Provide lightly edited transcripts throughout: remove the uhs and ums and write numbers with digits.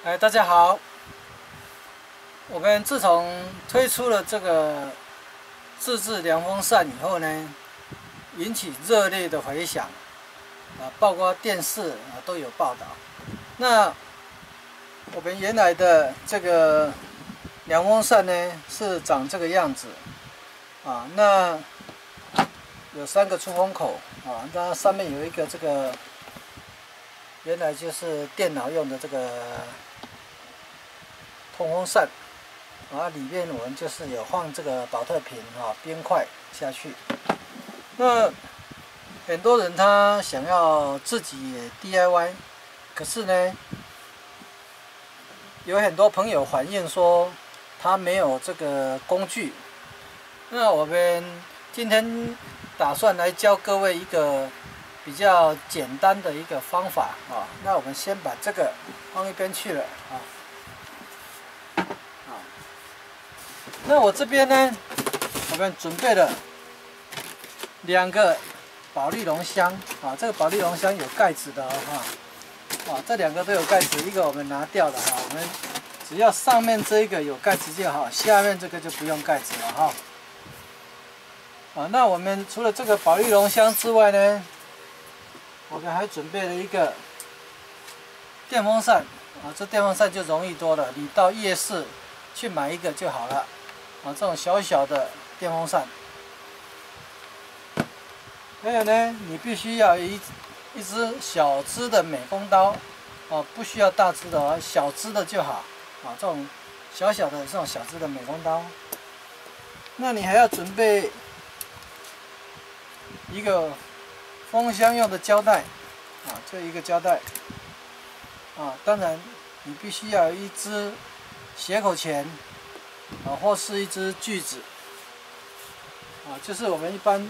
大家好。我们自从推出了这个自制凉风扇以后呢，引起热烈的回响，包括电视都有报道。那我们原来的这个凉风扇呢是长这个样子，那有3个出风口那上面有一个这个原来就是电脑用的这个通风扇，里面我们就是有放这个保特瓶冰块下去。那很多人他想要自己 DIY， 可是呢，有很多朋友反映说他没有这个工具。那我们今天打算来教各位一个比较简单的一个方法那我们先把这个放一边去了那我这边呢，我们准备了2个保丽龙箱这个保丽龙箱有盖子的这2个都有盖子，一个我们拿掉了我们只要上面这一个有盖子就好，下面这个就不用盖子了那我们除了这个保丽龙箱之外呢，我们还准备了一个电风扇这电风扇就容易多了，你到夜市去买一个就好了这种小小的电风扇。还有呢，你必须要有一支小支的美工刀不需要大支的小支的就好这种小小的这种小支的美工刀。那你还要准备一个封箱用的胶带这一个胶带当然你必须要有一支斜口钳或是一支锯子就是我们一般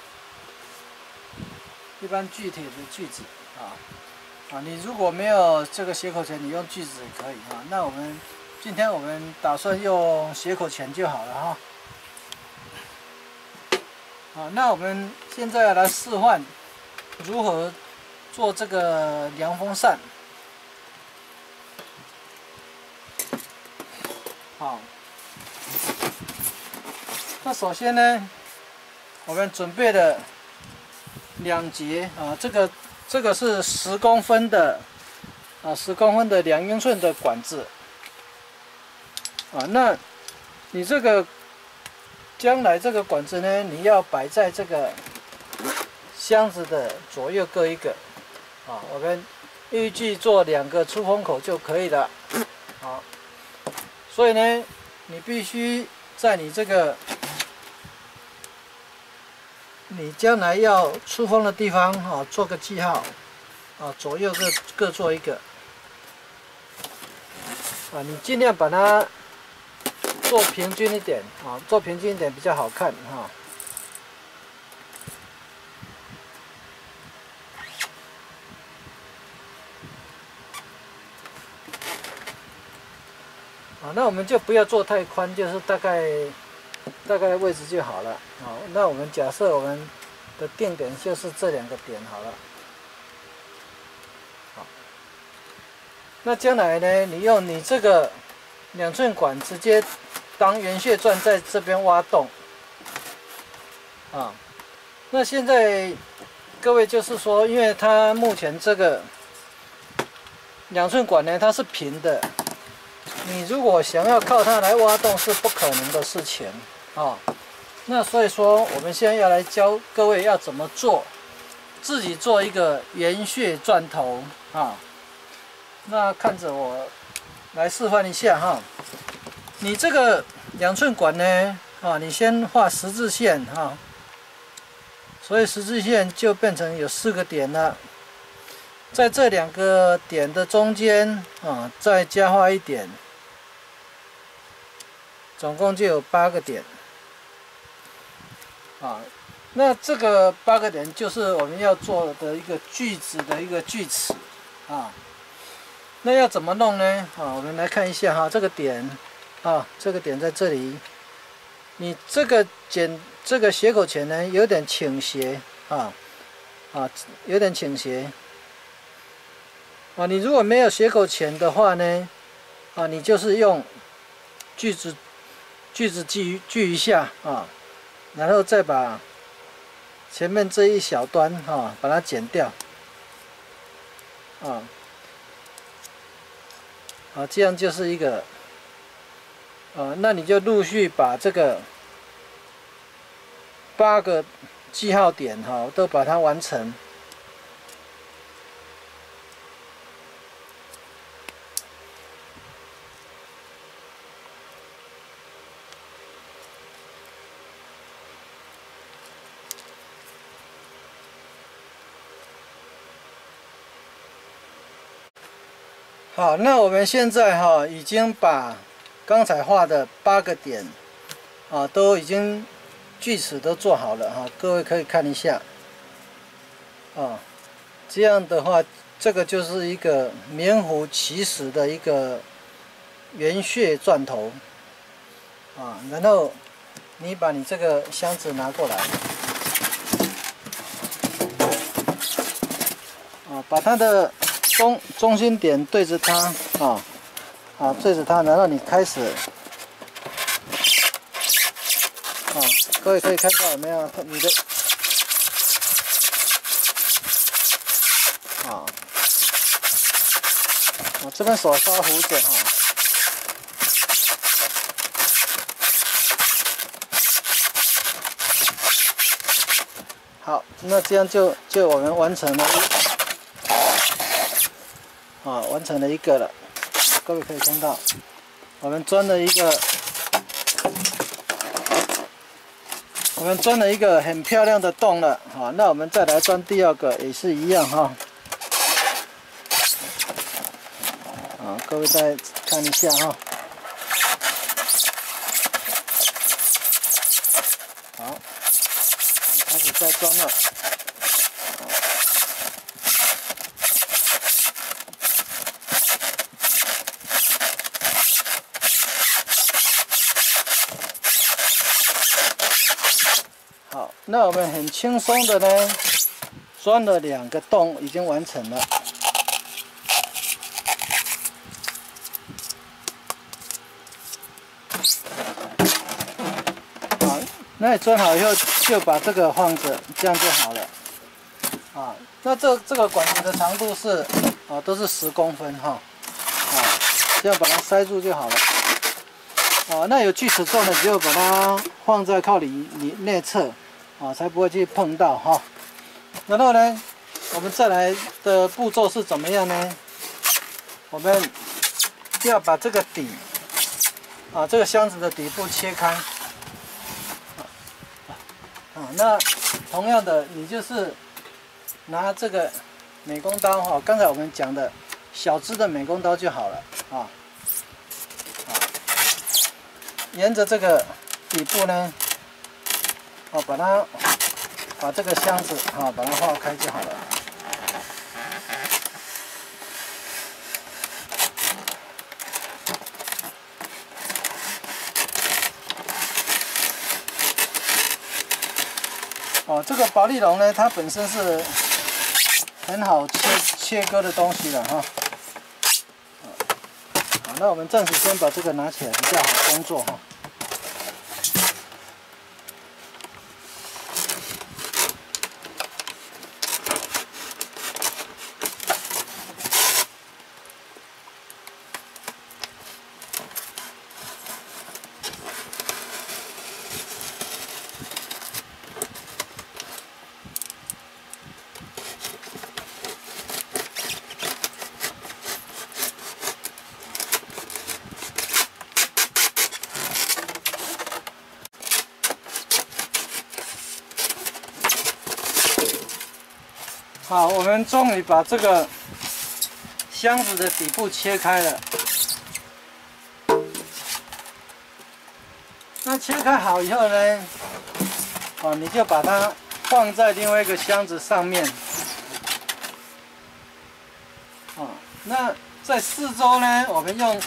锯铁的锯子你如果没有这个斜口钳，你用锯子也可以那今天我们打算用斜口钳就好了那我们现在来示范如何做这个凉风扇。那首先呢，我们准备了2节这个是10公分的10公分的2英寸的管子那你这个将来这个管子呢，你要摆在这个箱子的左右各一个我们预计做2个出风口就可以了所以呢，你必须在你这个你将来要出风的地方做个记号左右各做一个你尽量把它做平均一点做平均一点比较好看那我们就不要做太宽，就是大概位置就好了那我们假设我们的定点就是这2个点好了那将来呢，你用你这个2寸管直接当圆穴钻在这边挖洞那现在各位就是说，因为它目前这个2寸管呢，它是平的，你如果想要靠它来挖洞是不可能的事情那所以说我们现在要来教各位要怎么做，自己做一个圆穴钻头那看着我来示范一下你这个2寸管呢你先画十字线所以十字线就变成有4个点了，在这2个点的中间再加画1点，总共就有8个点那这个8个点就是我们要做的一个锯子的一个锯齿那要怎么弄呢我们来看一下这个点这个点在这里，你这个斜口钳呢有点倾斜有点倾斜你如果没有斜口钳的话呢啊，你就是用锯子锯一下啊，然后再把前面这一小端哈、把它剪掉啊，这样就是一个那你就陆续把这个8个记号点哈、都把它完成。好，那我们现在已经把刚才画的8个点都已经锯齿都做好了各位可以看一下这样的话，这个就是一个名副其实的一个圆穴钻头然后你把你这个箱子拿过来把它的中心点对着它对着它，然后你开始各位可以看到有没有你的我这边手稍糊着好，那这样就我们完成了完成了一个了，各位可以看到，我们钻了一个很漂亮的洞了那我们再来钻第2个，也是一样各位再看一下好，开始再钻了。好，那我们很轻松的呢，钻了2个洞，已经完成了。好，那你钻好以后，就把这个放着，这样就好了。那这个管子的长度是都是10公分这样把它塞住就好了。那有锯齿状的，就把它放在靠里内侧，才不会去碰到然后呢，我们再来的步骤是怎么样呢？我们要把这个底，这个箱子的底部切开。那同样的，你就是拿这个美工刀刚才我们讲的小支的美工刀就好了沿着这个底部呢，把这个箱子把它划开就好了。这个保丽龙呢，它本身是很好切割的东西了好，那我们暂时先把这个拿起来，比较好工作好，我们终于把这个箱子的底部切开了。那切开好以后呢，你就把它放在另外一个箱子上面。那在四周呢，我们用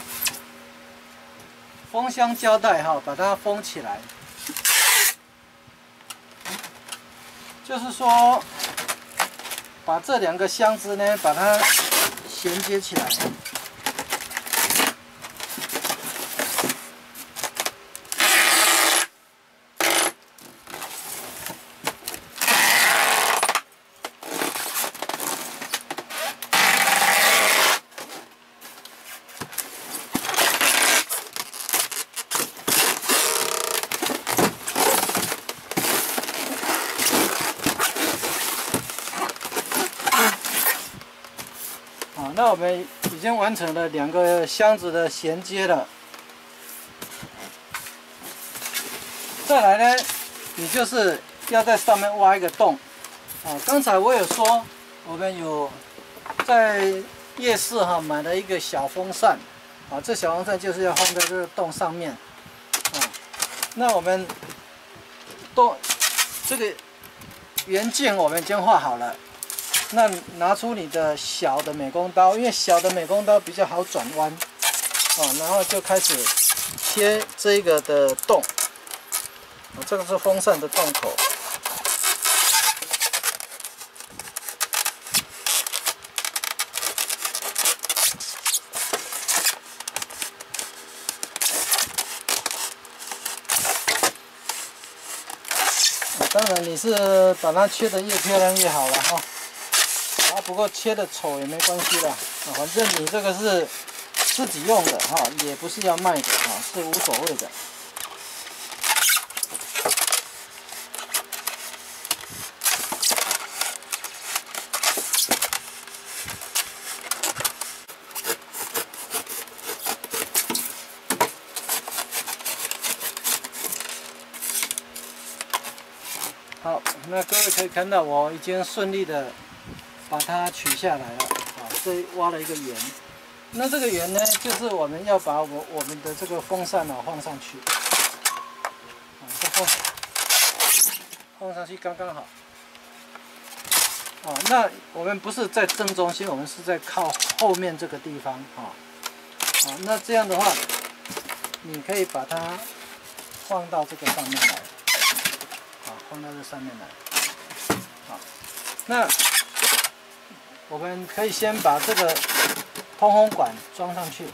封箱胶带把它封起来。就是说，把这2个箱子呢，把它衔接起来。 那我们已经完成了2个箱子的衔接了。再来呢，你就是要在上面挖一个洞。刚才我有说，我们有在夜市买了一个小风扇。这小风扇就是要放在这个洞上面。那我们洞这个圆径我们已经画好了。那拿出你的小的美工刀，因为小的美工刀比较好转弯，然后就开始切这个的洞，这个是风扇的洞口，当然你是把它切得越漂亮越好了哈。不过切的丑也没关系啦，反正你这个是自己用的也不是要卖的是无所谓的。好，那各位可以看到我已经顺利的把它取下来了，这挖了一个圆。那这个圆呢，就是我们要把我们的这个风扇放上去，这放上去刚刚好。那我们不是在正中心，我们是在靠后面这个地方那这样的话，你可以把它放到这个上面来，放到这上面来。那我们可以先把这个通风管装上去，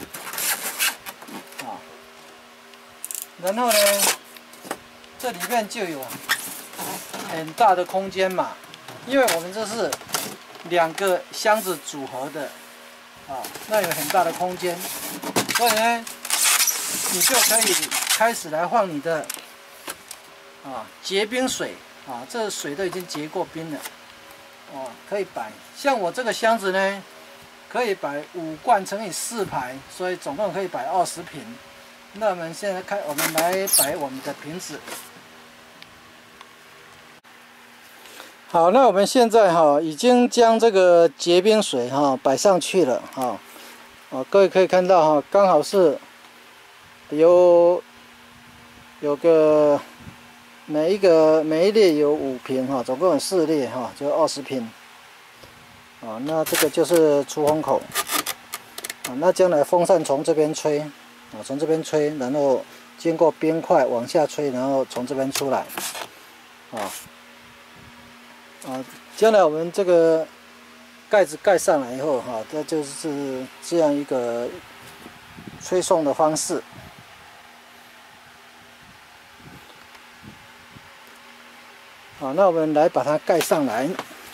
然后呢，这里面就有很大的空间嘛，因为我们这是2个箱子组合的，那有很大的空间，所以呢，你就可以开始来放你的结冰水，这水都已经结过冰了。可以摆，像我这个箱子呢，可以摆5罐乘以4排，所以总共可以摆20瓶。那我们现在我们来摆我们的瓶子。好，那我们现在已经将这个结冰水摆上去了各位可以看到刚好是有个。每一列有5瓶总共有4列就20瓶那这个就是出风口那将来风扇从这边吹从这边吹，然后经过冰块往下吹，然后从这边出来将来我们这个盖子盖上来以后这就是这样一个吹送的方式。那我们来把它盖上来。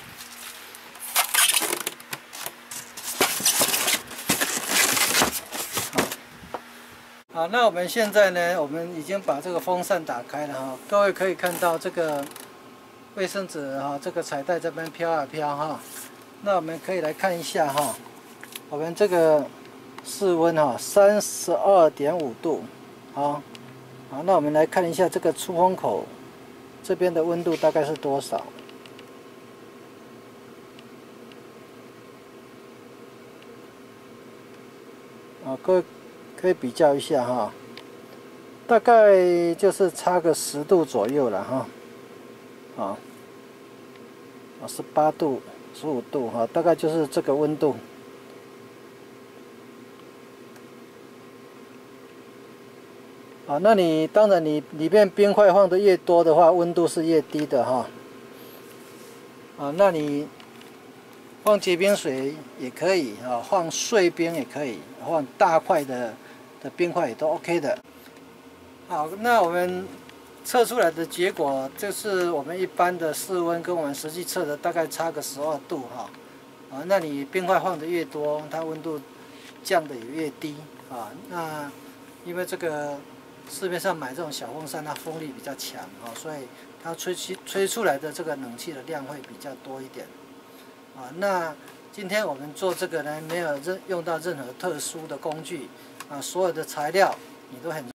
好，那我们现在呢，我们已经把这个风扇打开了各位可以看到这个卫生纸这个彩带这边飘啊飘那我们可以来看一下我们这个室温32.5度好，那我们来看一下这个出风口。这边的温度大概是多少？各位可以比较一下大概就是差个10度左右了18度、15度大概就是这个温度。那你当然你里面冰块放的越多的话，温度是越低的那你放结冰水也可以放碎冰也可以，放大块的冰块也都 OK 的。好，那我们测出来的结果就是我们一般的室温跟我们实际测的大概差个12度那你冰块放的越多，它温度降的也越低那因为这个。市面上买这种小风扇，它风力比较强所以它吹出来的这个冷气的量会比较多一点那今天我们做这个呢，没有用到任何特殊的工具啊，所有的材料你都很